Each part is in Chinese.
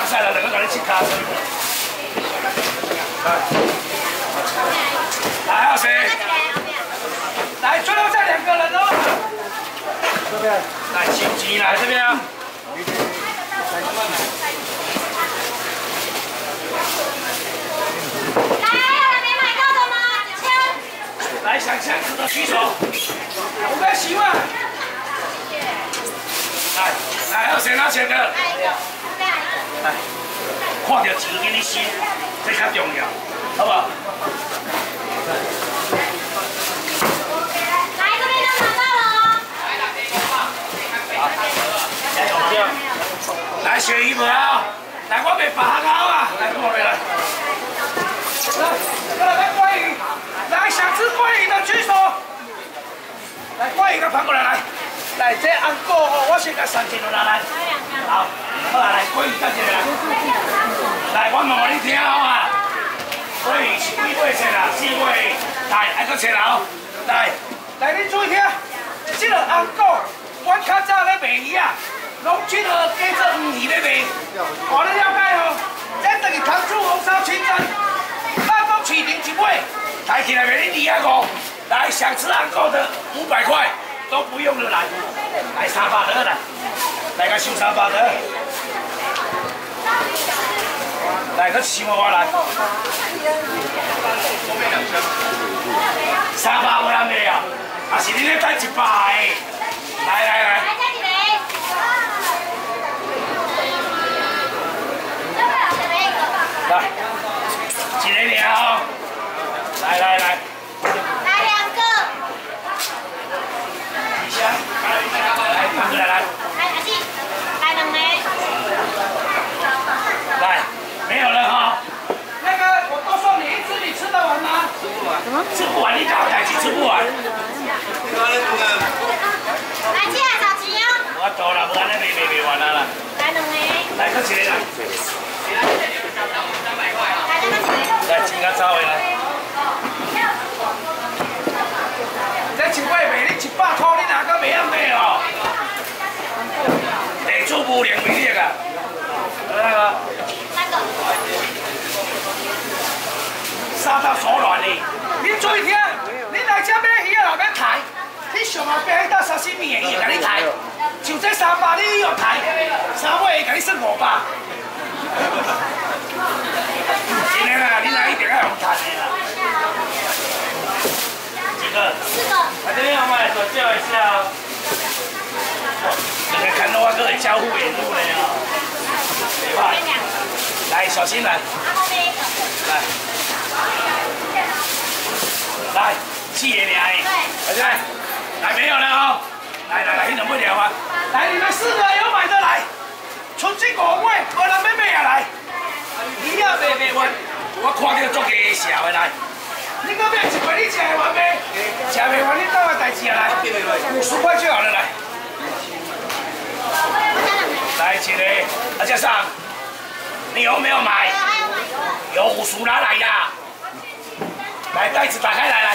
使了，两个甲你切卡。来，还有谁？来，最后再2个人哦。这边。来，收钱来这边啊。来，想抢吃的举手，5个希望。来，还有谁拿钱的？来，看到钱给你吸，这较重要，好不好？ 来，这边都拿到了。 来，鳕鱼无啊？来，我袂拔口啊！来，过来。来，鲑鱼。 来，想吃鲑鱼的举手。来，鲑鱼，给盘过来，来，这红果哦，我先给3斤落来，好，好啦，来，鲑鱼等一下来。来，我问你听好啊，鲑鱼是几尾切啦？4尾，来，还搁切啦哦。来，你注意听，这个红果，我较早咧卖鱼啊，拢这个加做黄鱼咧卖，哦，你了解哦？这等于糖醋红烧清蒸，那都起零1尾。 抬起来给你250，来想吃红果的500块都不用了来，300来，来个收300来个7我来，300我来没有，还是你咧等100的，来，来，一个了。 来，来 2个。 一箱，来，盘过来，来。 来，阿弟，来2枚。 来，没有了哈。那个，我多送你1只，你吃得完吗？什么？吃不完，你搞台吃不完。 来，进来找钱哦。 我多了，不然你卖完了啦。 来2枚。 来，搁一个来。来，钱较早的来。 这1尾卖你100块，你哪个袂晓买哦？地主无良为劣啊！那个杀到手软哩！你注意听，你来这买鱼啊，后面抬，你上后边迄道沙西米的伊会甲你抬，就这300你又抬，3尾会甲你算500。真的啦，你来一定要用赚的啦。 4个。来这边我们来左教一下哦。你看到我可以交互引路了哦。对吧？来，小心来。来，7个尔的。来，没有了哦。来，你能不了啊？来，你们4个有买的来，出这5尾，无人要买啊来。你也卖完，我看到足个笑的来。 你搁买1尾，你吃会完没？吃袂完，你倒来代志啊来，50块就好了来。来一个，阿先生，你有没有买？有50拿来呀。来，袋子打开来。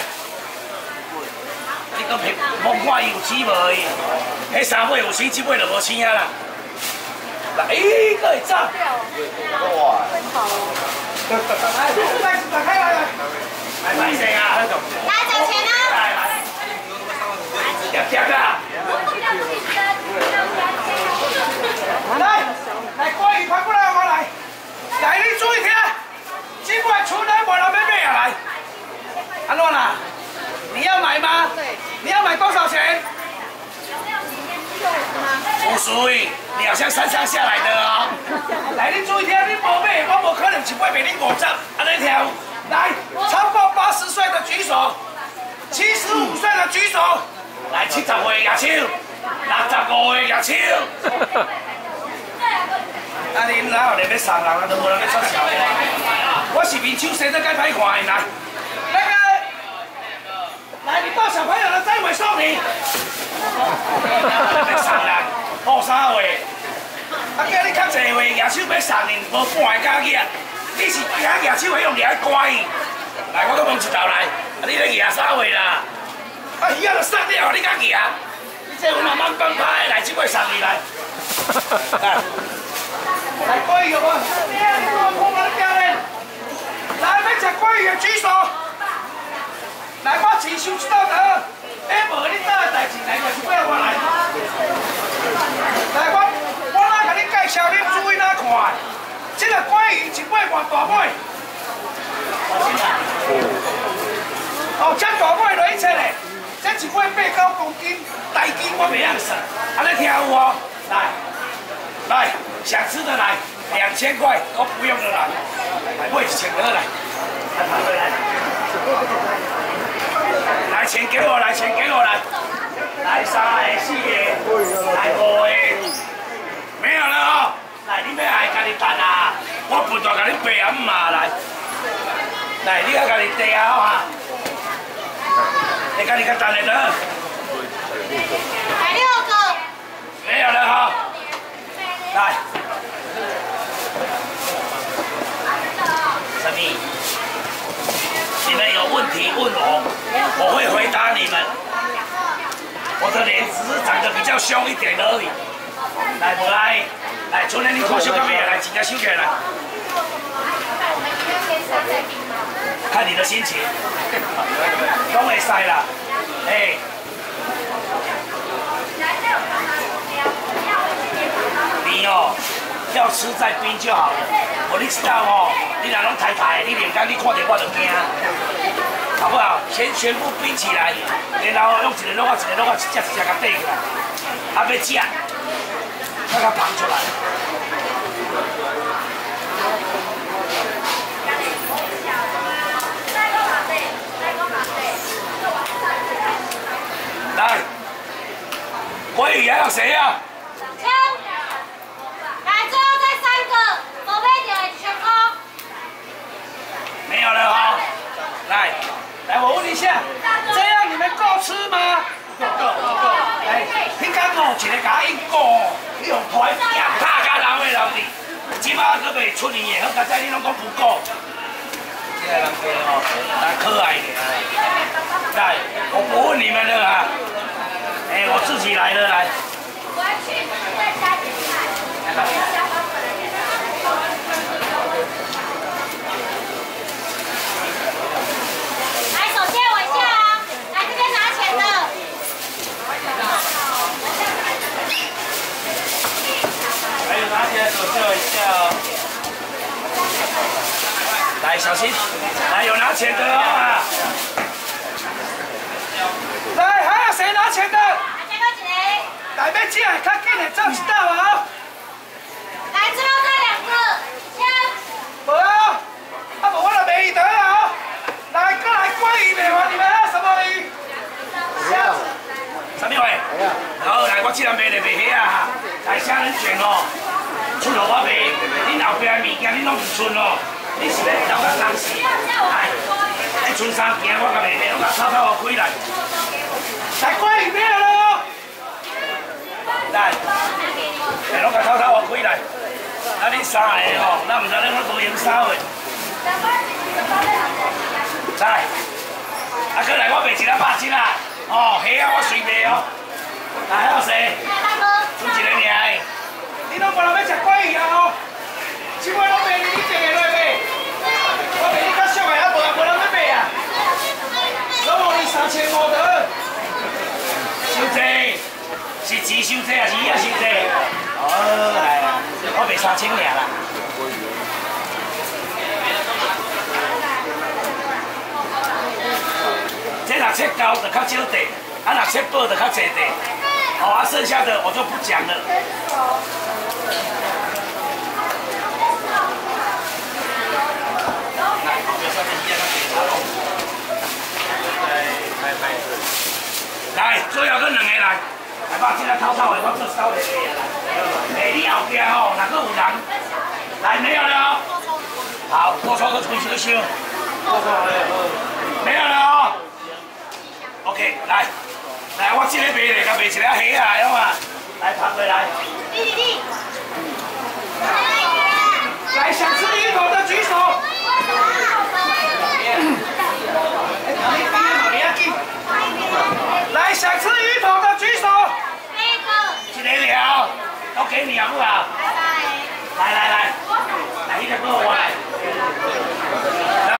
你搁平摸看有钱无伊？迄3尾有钱，1尾就无钱啊啦。来，搁会涨。哇！袋子打开来。 来买谁啊？来找钱啊！ 来，要啊！来，鲑鱼盘过来，我来。来，你注意听，今晚出来无人要买啊来。安怎啦？你要买吗？对。你要买多少钱？50，你好像山上下来的哦。来，你注意听，你无买，我无可能1尾卖你50，安尼听。 来，超过80岁的举手，75岁的举手，来70岁举手，65岁举手。啊，恁哪有人要送人啊？都无人要出销。我是面手生得介歹看的来。那个，来，你抱小朋友的这位送你。要送人，好3位。啊，叫你较济位举手要送你，无半个假日。 你是假举手，用掠关伊。来，我搁问一道来，你咧举啥位啦？啊，鱼仔就送了，你敢举？你这有慢慢放拍，来，这尾送你来。来， 来鲑鱼有无？你看空了掉嘞！来，要吃鲑鱼的举手。来，我钱收一道得。无你倒的代志，来就是要我来。来，我哪甲你介绍，你注意哪看？这个鲑鱼一尾偌大尾？哦，这大尾落去切嘞，这一尾8-9公斤，大斤我袂晓算，安尼听有无？来，想吃的来，2000块都不用了啦，来买1000个来，来排队来，来钱给我来，钱给我来，来3个、4个，来5个，没有了哦，来你要爱家己等啊，我分大甲你爸阿妈来，来你要家己地啊哈，你家己较等的得， 来6个， 没有了哈。来，什么？你们有问题问我，我会回答你们。我的脸只是长得比较凶一点而已。来，不来，来，春天你看收到没有？来，直接收起来。看你的心情，都会塞啦，哎。冰哦，要吃再冰就好了。你知道哦，你若拢太太，你脸干，你看到我就惊，好不好？先全部冰起来，然后用一个落啊，一个落啊，一只一只甲缀起来。啊，要吃，看它膨出来。来，鲑鱼还有谁啊？没有了哈，来，我问一下，这样你们够吃吗？够。来，你讲哦，一个甲因讲哦，你用台语啊，拍甲人的人哩，即马佫袂出年的，好，刚才你拢讲不够。这个人家哦，蛮可爱的。来，我不问你们了啊，哎，我自己来了来。我要去在家里买。拿起来手救一下哦！来，小心！来，有拿钱的啊！来，还有谁拿钱的？来，要进来，较紧的，走一道啊！ 来，最后再2个， 无啊，无我就卖得啊！来，过来鲑鱼卖完，你们要什么鱼？什么鱼？好，来，我既然卖就卖虾啊！来，虾仁卷哦。出路我卖，恁后壁的物件恁拢唔剩哦，你是要留甲当时？来，你剩3件我甲卖卖，我甲偷偷互开来。来，鲑鱼没有了哦。来，拢甲偷偷互开来。啊，恁3个哦，咱唔知恁我无用扫的。来，啊，过来我卖100斤啦，哦，虾啊我随卖哦。来，还有谁？剩一个尔。你拢无人要食鲑鱼啊吼！即摆拢卖你1个落买，我卖你较俗的，无人要买啊！拢无你3500得，收济，是钱收济还是鱼啊收济？哦，来啊，我卖3000尔啦。这若切高就较少地，啊若切薄就较济地。哦，啊剩下的我就不讲了。来，最后搁2个来，来把这个偷偷的我做烧的来。哎，你后边吼，若搁有人，来没有了哦。好，多抽个吹收收。没有了哦。OK， 来，我这个卖嘞，甲卖一个虾啊，晓嘛？来，拍过来。 你。